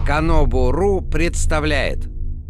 Канобу.ру представляет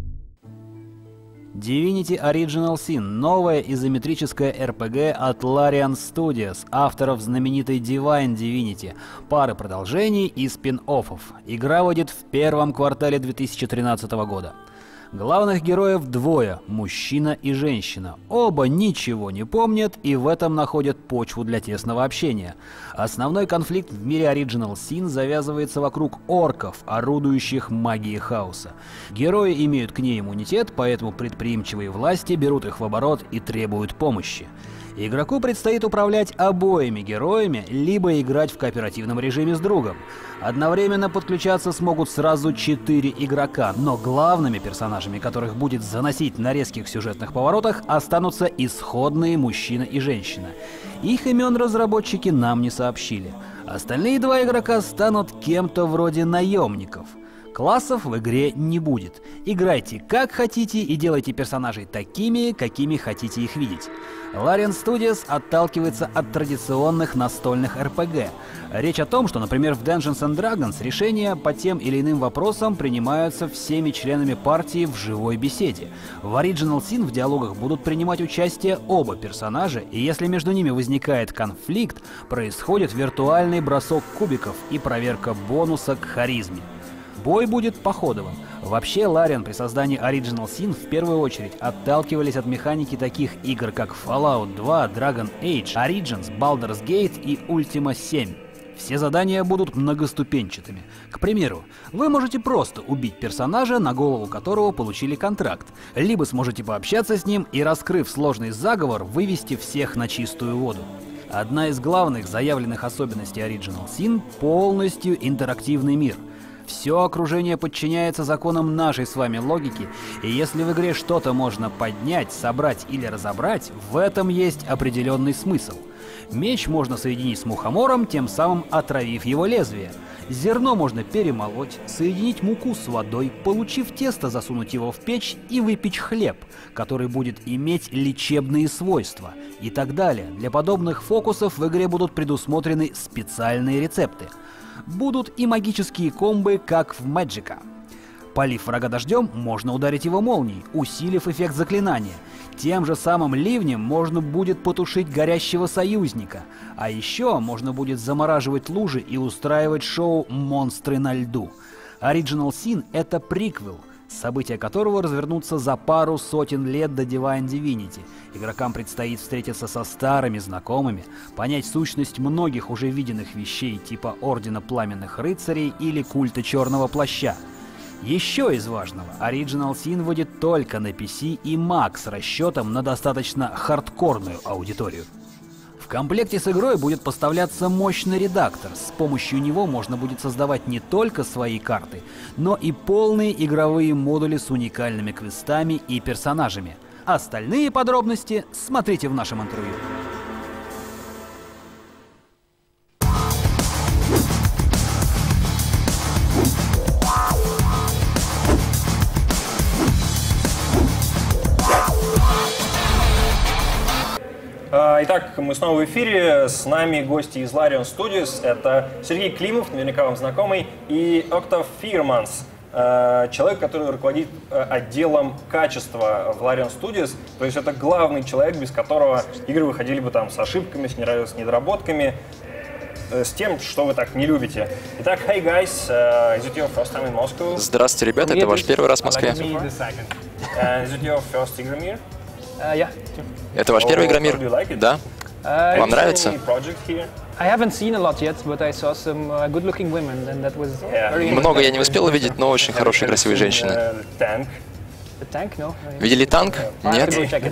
Divinity Original Sin — новая изометрическая RPG от Larian Studios, авторов знаменитой Divine Divinity, пары продолжений и спин-оффов. Игра выйдет в первом квартале 2013 года. Главных героев двое — мужчина и женщина. Оба ничего не помнят и в этом находят почву для тесного общения. Основной конфликт в мире Original Sin завязывается вокруг орков, орудующих магией хаоса. Герои имеют к ней иммунитет, поэтому предприимчивые власти берут их в оборот и требуют помощи. Игроку предстоит управлять обоими героями, либо играть в кооперативном режиме с другом. Одновременно подключаться смогут сразу 4 игрока, но главными персонажами, которых будет заносить на резких сюжетных поворотах, останутся исходные мужчина и женщина. Их имен разработчики нам не сообщили. Остальные два игрока станут кем-то вроде наемников. Классов в игре не будет. Играйте как хотите и делайте персонажей такими, какими хотите их видеть. Larian Studios отталкивается от традиционных настольных RPG. Речь о том, что, например, в Dungeons and Dragons решения по тем или иным вопросам принимаются всеми членами партии в живой беседе. В Original Sin в диалогах будут принимать участие оба персонажа, и если между ними возникает конфликт, происходит виртуальный бросок кубиков и проверка бонуса к харизме. Бой будет походовым. Вообще, Larian при создании Original Sin в первую очередь отталкивались от механики таких игр, как Fallout 2, Dragon Age, Origins, Baldur's Gate и Ultima 7. Все задания будут многоступенчатыми. К примеру, вы можете просто убить персонажа, на голову которого получили контракт, либо сможете пообщаться с ним и, раскрыв сложный заговор, вывести всех на чистую воду. Одна из главных заявленных особенностей Original Sin — полностью интерактивный мир. Все окружение подчиняется законам нашей с вами логики, и если в игре что-то можно поднять, собрать или разобрать, в этом есть определенный смысл. Меч можно соединить с мухомором, тем самым отравив его лезвие. Зерно можно перемолоть, соединить муку с водой, получив тесто, засунуть его в печь и выпечь хлеб, который будет иметь лечебные свойства, и так далее. Для подобных фокусов в игре будут предусмотрены специальные рецепты. Будут и магические комбы, как в Мэджика. Полив врага дождем, можно ударить его молнией, усилив эффект заклинания. Тем же самым ливнем можно будет потушить горящего союзника. А еще можно будет замораживать лужи и устраивать шоу «Монстры на льду». Original Sin — это приквел, события которого развернутся за пару сотен лет до Divine Divinity. Игрокам предстоит встретиться со старыми знакомыми, понять сущность многих уже виденных вещей типа Ордена Пламенных Рыцарей или Культа Черного Плаща. Еще из важного, Original Sin выйдет только на PC и Mac с расчетом на достаточно хардкорную аудиторию. В комплекте с игрой будет поставляться мощный редактор. С помощью него можно будет создавать не только свои карты, но и полные игровые модули с уникальными квестами и персонажами. Остальные подробности смотрите в нашем интервью. Итак, мы снова в эфире. С нами гости из Larian Studios. Это Сергей Климов, наверняка вам знакомый, и Октав Фирманс, человек, который руководит отделом качества в Larian Studios. То есть это главный человек, без которого игры выходили бы там с ошибками, с недоработками, с тем, что вы так не любите. Итак, hey guys, is it your first time in Moscow? Здравствуйте, ребята, это ваш первый раз в Москве. Is it your first Игромир? Это ваш первый Игромир? Да? Вам нравится? Много я не успел увидеть, но очень хорошие, красивые женщины. Видели танк? Нет?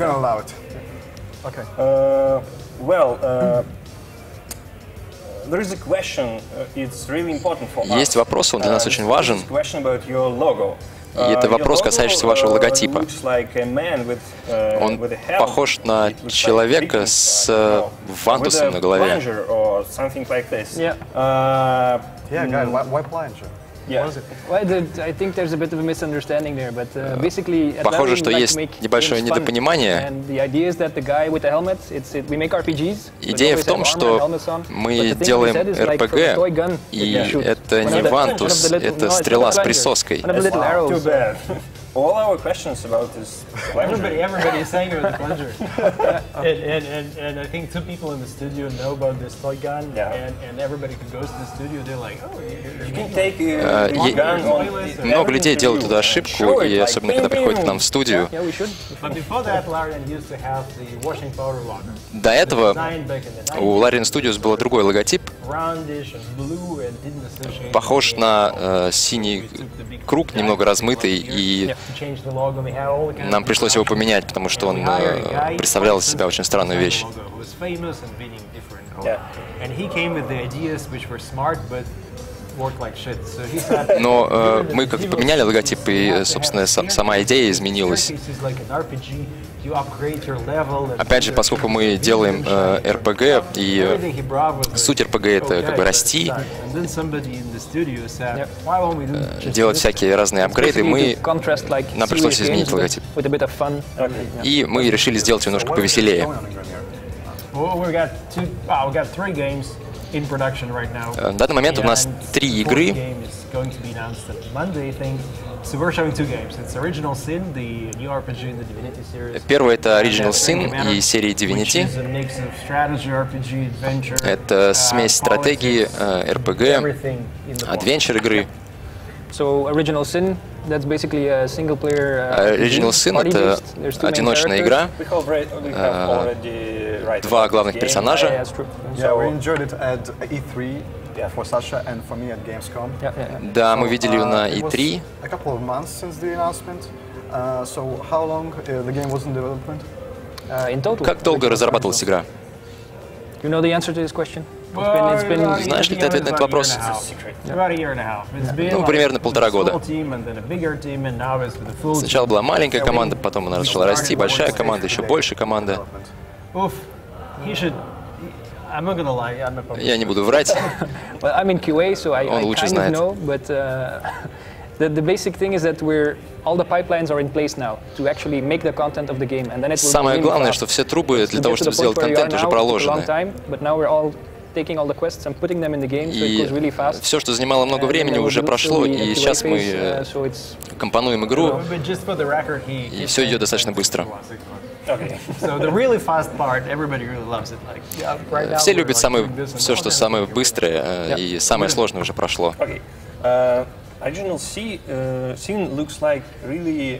Есть вопрос, он для нас очень важен. И это вопрос, касающийся вашего логотипа. Он похож на человека с вантусом на голове. Похоже, что есть небольшое недопонимание. Идея в том, что мы делаем RPG, и это не вантус, это стрела с присоской. All our questions about this plunger. Everybody is saying about the plunger. and I think two people in the studio know about this toy gun. Yeah. And everybody who goes to the studio, they're like, oh, you can take gun. Много людей делают туда ошибку, и особенно когда приходят к нам в студию. До этого у Larian Studios был другой логотип, похож на синий круг, немного размытый, и нам пришлось его поменять, потому что он представлял из себя очень странную вещь. Но мы как-то поменяли логотип, и, собственно, сама идея изменилась. Опять же, поскольку мы делаем RPG, и суть RPG — это как бы расти, делать всякие разные апгрейды, нам пришлось изменить логотип. И мы решили сделать немножко повеселее. На данный момент у нас 3 игры. Первый — это Original Sin и серии Divinity. Это смесь стратегии, RPG, Adventure игры. Original Sin — это одиночная игра, 2 главных персонажа. Да, мы видели ее на E3. Как долго разрабатывалась игра? Знаешь ли ты ответ на этот вопрос? Ну, примерно 1,5 года. Сначала была маленькая команда, потом она начала расти, большая команда, еще больше команда. Я не буду врать. Он лучше знает. Самое главное, что все трубы для того, чтобы сделать контент, уже проложены. И все, что занимало много времени, уже прошло, и сейчас мы компонуем игру, и все идет достаточно быстро. Все любят все, что самое быстрое, и самое сложное уже прошло. Original Sin looks like really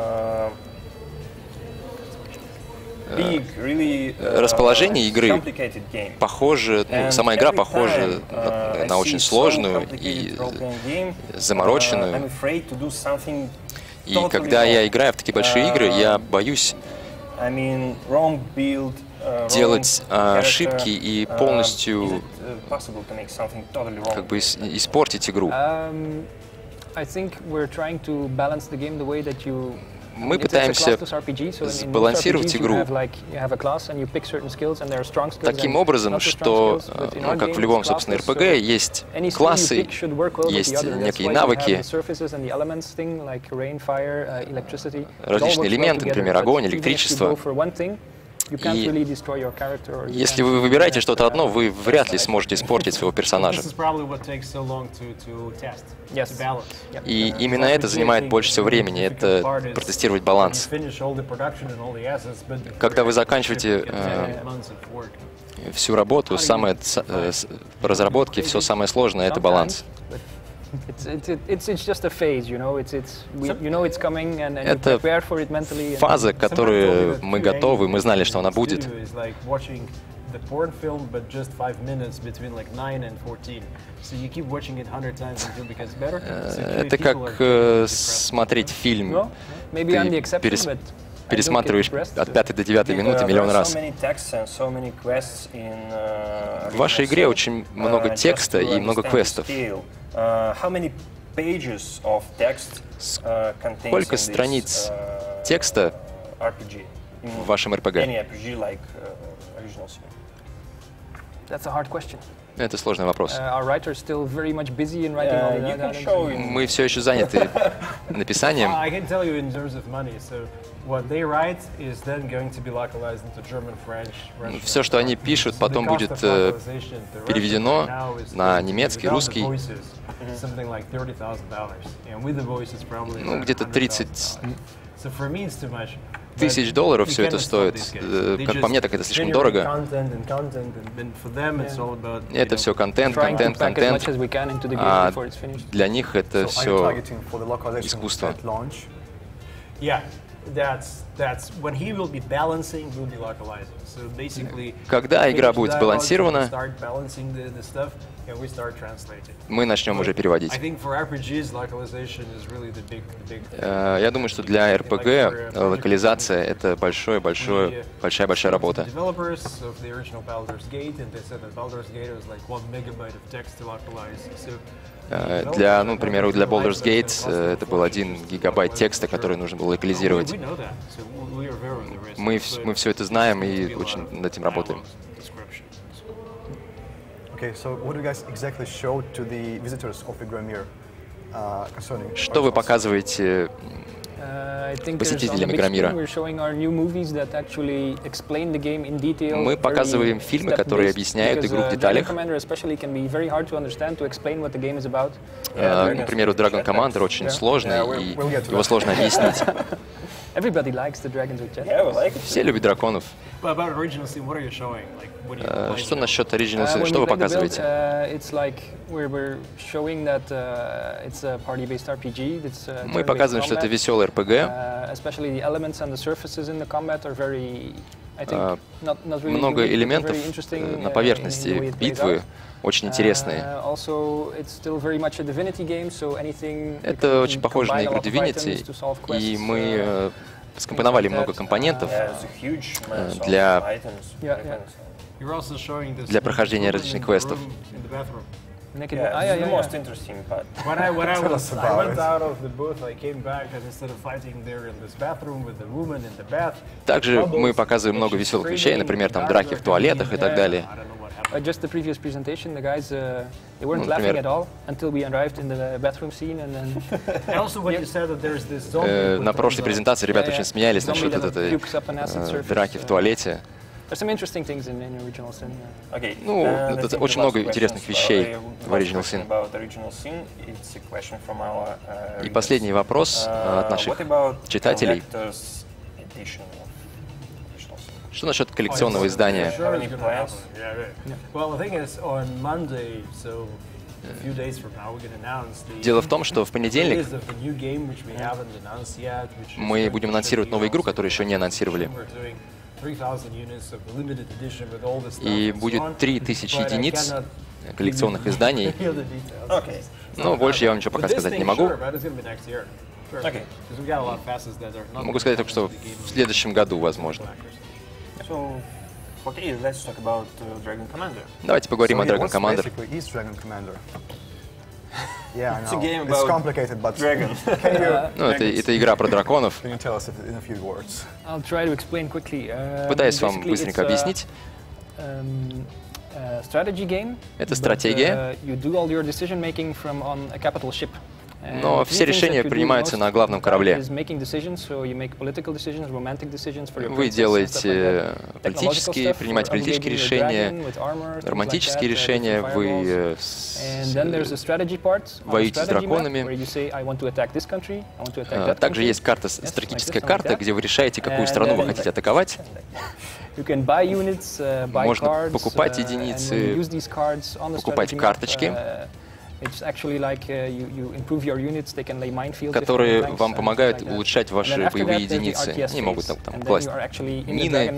big, really расположение игры похоже, сама игра похожа на очень сложную и замороченную. И когда я играю в такие большие игры, я боюсь делать ошибки и полностью как бы испортить игру. Мы пытаемся сбалансировать игру таким образом, что, ну, как в любом, собственно, RPG, есть классы, есть некие навыки, различные элементы, например, огонь, электричество. И если вы выбираете что-то одно, вы вряд ли сможете испортить своего персонажа. И именно это занимает больше всего времени, это протестировать баланс. Когда вы заканчиваете всю работу, по разработке, все самое сложное — это баланс. Это фаза, к которой мы готовы, мы знали, что она будет. Это как смотреть фильм. Ты пересматриваешь от 5 до 9 минуты миллион раз. В вашей игре очень много текста и много квестов. Сколько страниц текста в вашем RPG? Это сложный вопрос. Мы Мы все еще заняты написанием. Все, что они пишут, потом будет переведено на немецкий, русский. Ну, где-то 30 тысяч долларов все это стоит. Как по мне, так это слишком дорого. Это все контент. А для них это все искусство. Когда игра будет сбалансирована, мы начнем уже переводить. Я думаю, что для RPG локализация — это большая работа. Например, для Baldur's Gate это был 1 гигабайт текста, который нужно было локализировать. Мы все это знаем и очень над этим работаем. Что вы показываете посетителям Игромира? Мы показываем фильмы, которые объясняют игру в деталях. Например, Dragon Commander очень сложный, и его сложно объяснить. Все любят драконов. Что насчет Original Sin? Что вы показываете? Мы показываем, что это веселый RPG. Много элементов на поверхности битвы очень интересные. Это очень похоже на игру Divinity, и мы скомпоновали много компонентов для прохождения различных квестов. Также мы показываем много веселых вещей, например, там драки в туалетах и так далее. На прошлой презентации ребята очень смеялись насчет этой драки в туалете. Очень много интересных вещей в Original Sin. И последний вопрос от наших читателей. Что насчет коллекционного издания? Дело в том, что в понедельник мы будем анонсировать новую игру, которую еще не анонсировали. И будет 3000 единиц коллекционных изданий. Но больше я вам ничего пока сказать не могу. Могу сказать только, что в следующем году, возможно. Давайте поговорим о Dragon Commander. Это игра про драконов. Пытаюсь вам быстренько объяснить. Это стратегия. Но все решения принимаются на главном корабле. Вы делаете принимаете политические решения, романтические решения, вы воюете с драконами. Также есть стратегическая карта, где вы решаете, какую страну вы хотите атаковать. Можно покупать единицы, покупать карточки, которые вам помогают улучшать ваши боевые единицы. Они могут там класть мины.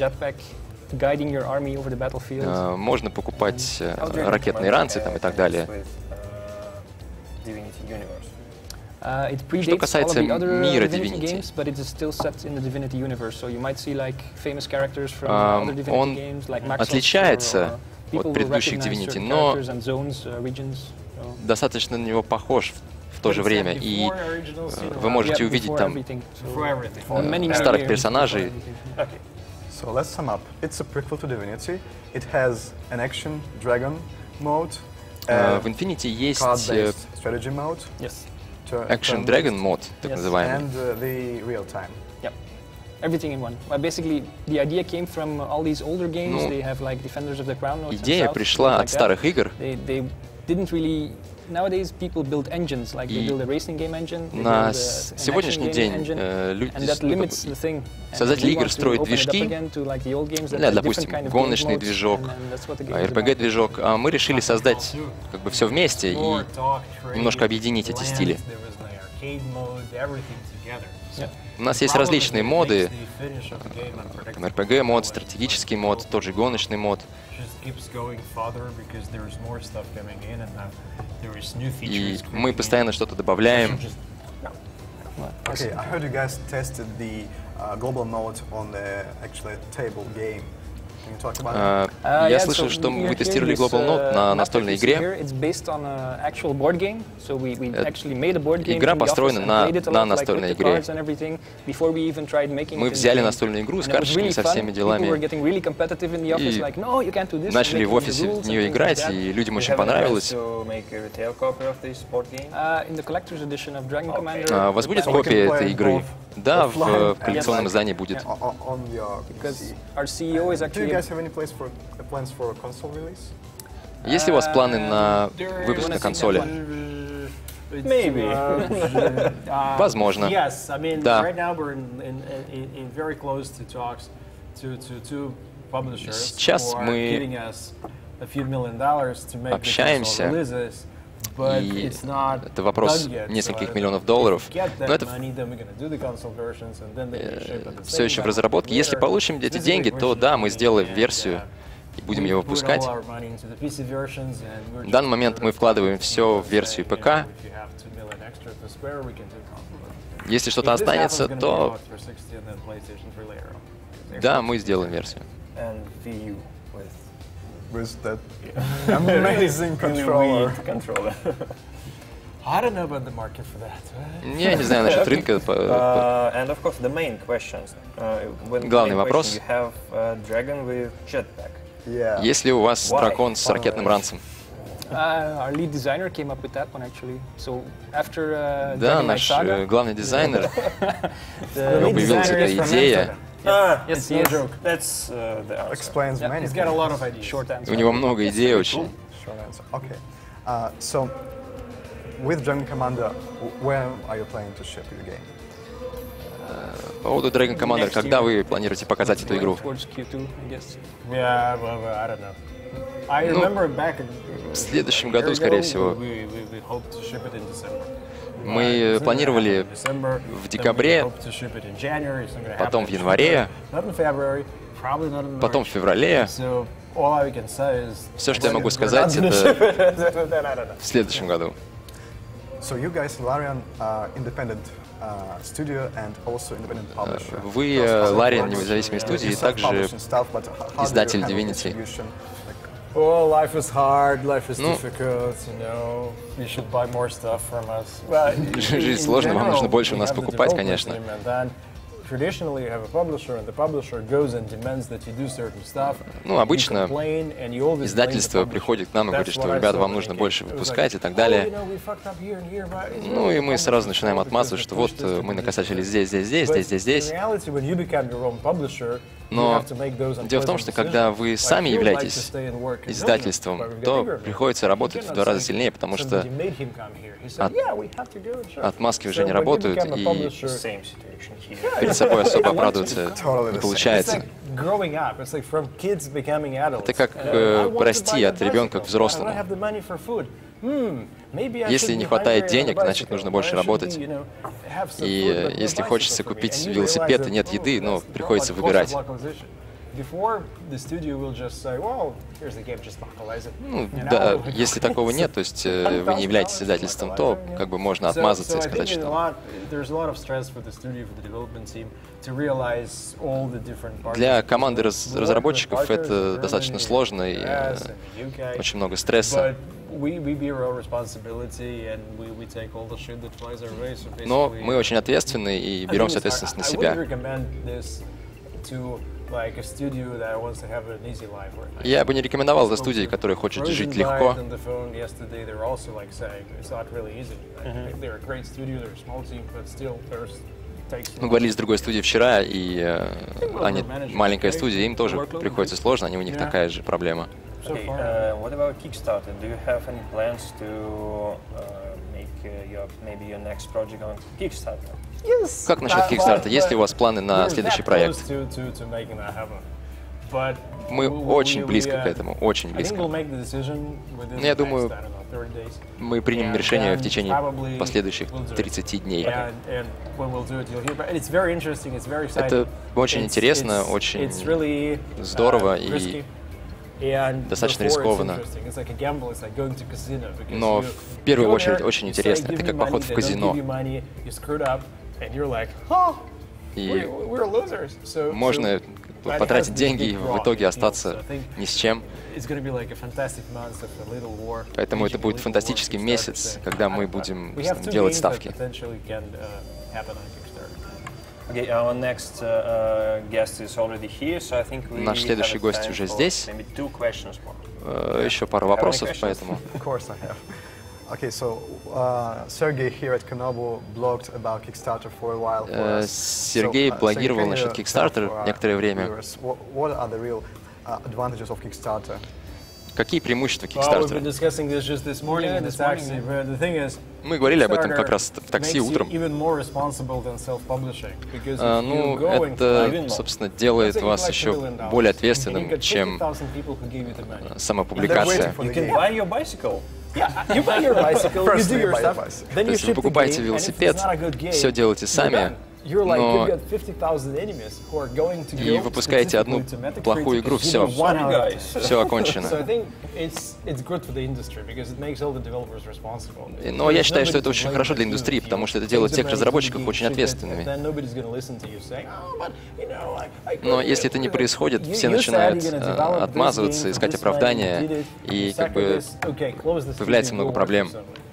Можно покупать ракетные ранцы и так далее. Что касается мира Divinity, он отличается от предыдущих Divinity, но достаточно на него похож в то же время, и вы можете увидеть там старых персонажей. В Infinity есть Action Dragon мод, так называемый. Everything in one. Basically, the idea came from all these older games. They have like Defenders of the Crown notes. Идея пришла от старых игр. They didn't really. Nowadays, people build engines, like they build a racing game engine. На сегодняшний день создатели игр строят движки для, допустим, гоночный движок, RPG-движок, а мы решили создать как бы все вместе и немножко объединить эти стили. У нас есть различные моды, RPG-мод, стратегический мод, тот же гоночный мод. И мы постоянно что-то добавляем. Я слышал, что вы тестировали Global Note на настольной игре. Игра построена на настольной игре. Мы взяли настольную игру с карточками, со всеми делами, и начали в офисе в нее играть, и людям очень понравилось. У вас будет копия этой игры? Да, в коллекционном издании будет. Есть ли у вас планы на выпуск на консоли? Возможно. Да. Сейчас мы общаемся, и это вопрос нескольких миллионов долларов, но это все еще в разработке. Если получим эти деньги, то да, мы сделаем версию и будем ее выпускать. В данный момент мы вкладываем все в версию ПК. Если что-то останется, то да, мы сделаем версию. With that amazing controller. I don't know about the market for that. Я не знаю насчет рынка. Главный вопрос. Есть ли у вас дракон с ракетным ранцем? Our lead designer came up with that one actually. So after да, наш главный дизайнер появилась эта идея. It's no joke. That's the answer. Explains many. He's got a lot of ideas. Short answer. У него много идей очень. Okay. So, with Dragon Commander, when are you planning to ship your game? По поводу Dragon Commander, когда вы планируете показать эту игру? Yeah, well, I don't know. I remember back в следующем году, скорее всего. Мы планировали в декабре, потом в январе, потом в феврале. Все, что я могу сказать, это в следующем году. Вы Larian независимой студии и также издатель Divinity. Oh, life is hard, life is difficult, you know. You should buy more stuff from us. Жизнь сложная, вам нужно больше у нас покупать, конечно. Ну, обычно издательство приходит к нам и говорит, что, ребята, вам нужно больше выпускать и так далее. Ну, и мы сразу начинаем отмазывать, что вот мы накосячили здесь. Но дело в том, что когда вы сами являетесь издательством, то приходится работать в 2 раза сильнее, потому что отмазки уже не работают, и перед собой особо оправдываться не получается. Это как расти от ребенка к взрослому. Если не хватает денег, значит, нужно больше работать. И если хочется купить велосипед и нет еды, ну, приходится выбирать. Ну, да, если такого нет, то есть вы не являетесь издательством, то как бы можно отмазаться и сказать, что для команды разработчиков это достаточно сложно и очень много стресса. Но мы очень ответственны и берем всю ответственность на себя. Я бы не рекомендовал это студии, которая хочет жить легко. Мы говорили с другой студией вчера, и они маленькая студия, им тоже приходится сложно, у них такая же проблема. What about Kickstarter? Do you have any plans to make maybe your next project on Kickstarter? Как насчет Kickstarter? Есть ли у вас планы на следующий проект? Мы очень близко к этому, очень близко. Но я думаю, мы примем решение в течение последующих 30 дней. Это очень интересно, очень здорово и достаточно рискованно. Но в первую очередь очень интересно. Это как поход в казино. И можно потратить деньги и в итоге остаться ни с чем. Поэтому это будет фантастический месяц, когда мы будем делать ставки. Наш следующий гость уже здесь. Еще пару вопросов, поэтому... Okay, so Sergey here at Konobu blogged about Kickstarter for a while. Сергей блогировал насчет Kickstarter некоторое время. What are the real advantages of Kickstarter? Какие преимущества Kickstarter? Мы говорили об этом как раз в такси утром. Ну, это, собственно, делает вас еще более ответственным, чем самопубликация. То есть вы покупаете велосипед, все делаете сами, но и выпускаете одну плохую игру, все окончено. Но я считаю, что это очень хорошо для индустрии, потому что это делает тех разработчиков очень ответственными. Но если это не происходит, все начинают отмазываться, искать оправдания, и как бы появляется много проблем.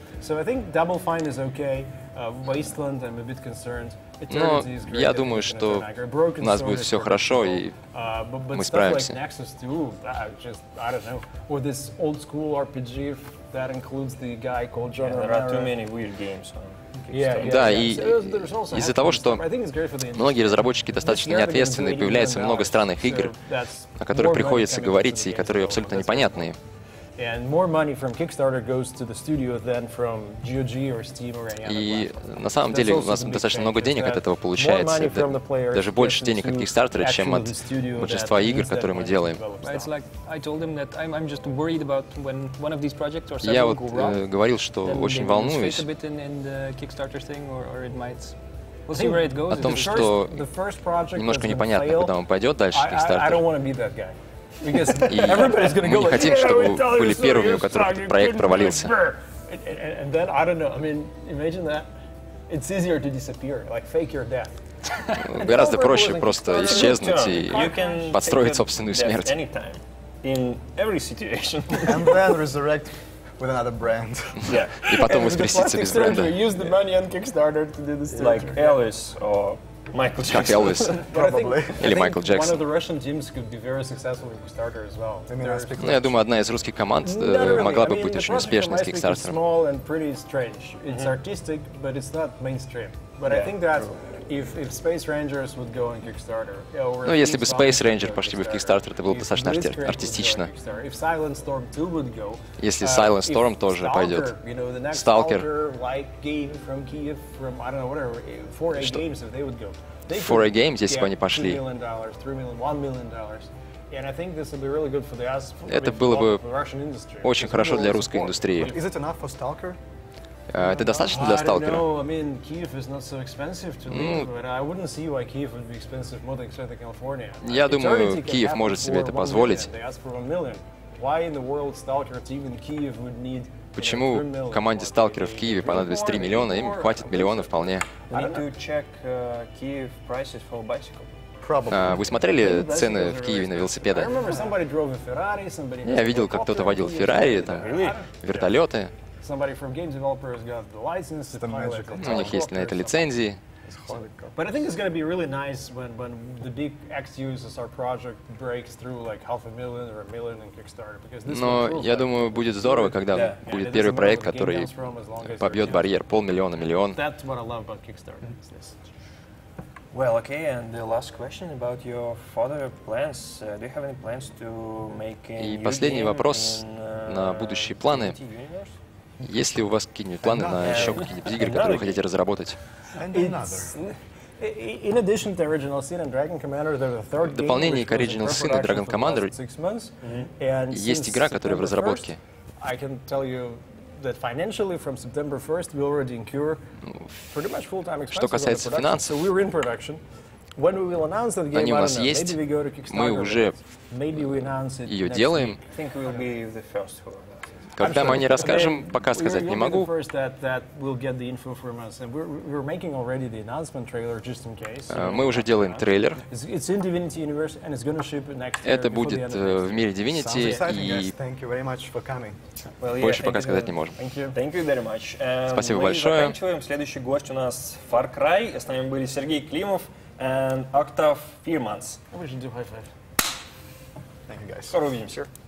Но я думаю, что у нас будет все хорошо, и мы справимся. Да, и из-за того, что многие разработчики достаточно неответственные, появляется много странных игр, о которых приходится говорить, и которые абсолютно непонятные. И на самом деле у нас достаточно много денег от этого получается. Это даже больше денег от Kickstarter, чем от большинства игр, которые мы делаем. Я вот говорил, что очень волнуюсь о том, что немножко непонятно, куда он пойдет дальше Kickstarter. И мы не хотим, чтобы были первыми, у которых этот проект провалился. Гораздо проще просто исчезнуть и подстроить собственную смерть. И потом воскреситься без бренда. Как Элвис. Или Майкл Джексон. Ну, я думаю, одна из русских команд могла бы быть очень успешной с Kickstarter. Ну, если бы Space Ranger пошли бы в Kickstarter, это было бы достаточно артистично. Если Silent Storm тоже пойдет. Stalker. 4A Games, если бы они пошли. Это было бы очень хорошо для русской индустрии. Это достаточно для Сталкера? Я думаю, Киев может себе это позволить. Почему команде сталкеров в Киеве понадобится 3 миллиона? Им хватит миллиона вполне. Вы смотрели цены в Киеве на велосипеды? Я видел, как кто-то водил Феррари, там, вертолеты. У них есть на это лицензии. But I think it's going to be really nice when the big X USSR project breaks through like $500,000 or $1 million in Kickstarter. Но я думаю, будет здорово, когда будет первый проект, который побьет барьер, $500,000, $1 миллион. That's what I love about Kickstarter. Well, okay, and the last question about your further plans. Do you have any plans to make a И new последний game вопрос in, на будущие планы. Unity Universe? Есть ли у вас какие-нибудь планы на еще какие-нибудь игры, которые вы хотите разработать? In addition to Original Sin and Dragon Commander, there's a third game. В дополнение к Original Sin и Dragon Commander есть игра, которая в разработке. I can tell you that financially from September 1st we already incur pretty much full-time expenses. Что касается финансов, so we're in production. When we will announce that game, они у I нас don't know, есть, maybe we go to Kickstarter, мы уже maybe we announce it ее next делаем. week. I think we'll be the first who. Когда мы о ней расскажем, пока сказать не могу. Мы уже делаем трейлер. Это будет в мире Divinity, и больше пока сказать не можем. Спасибо большое. Следующий гость у нас Far Cry. С нами были Сергей Климов и Octave Firmans. Скоро увидимся.